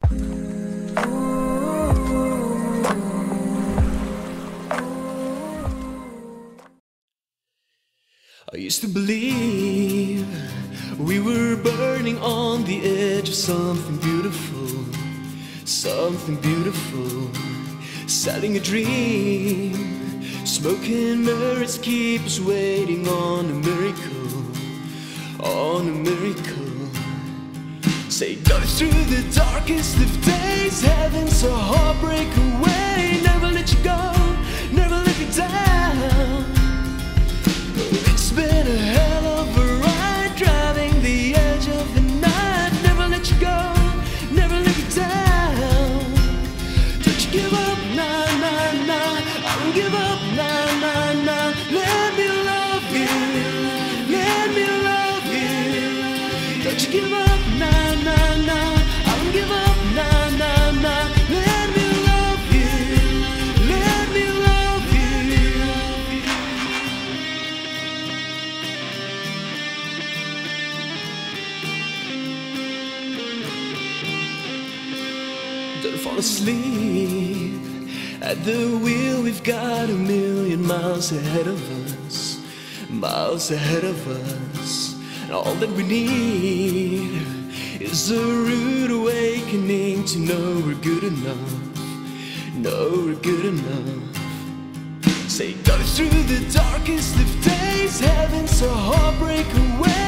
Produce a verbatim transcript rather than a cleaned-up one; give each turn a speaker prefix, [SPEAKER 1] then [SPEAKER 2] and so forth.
[SPEAKER 1] I used to believe we were burning on the edge of something beautiful, something beautiful, selling a dream, smoking mirrors keep us waiting on a miracle, on a miracle. Say, go through the darkest of days, heaven's a heartbreak away. Never let you go, never let me down. It's been a hell of a ride, driving the edge of the night. Never let you go, never let you down. Don't you give up, nah, nah, nah. I don't give up, nah, nah, nah. Let me love you, let me love you. Don't you give up, nah, nah, nah. I don't give up, nah, nah, nah. Let me love you, let me love you. Don't fall asleep at the wheel. We've got a million miles ahead of us, miles ahead of us. And all that we need is a rude awakening to know we're good enough, know we're good enough. Say, go through the darkest of days, heaven's a heartbreak away.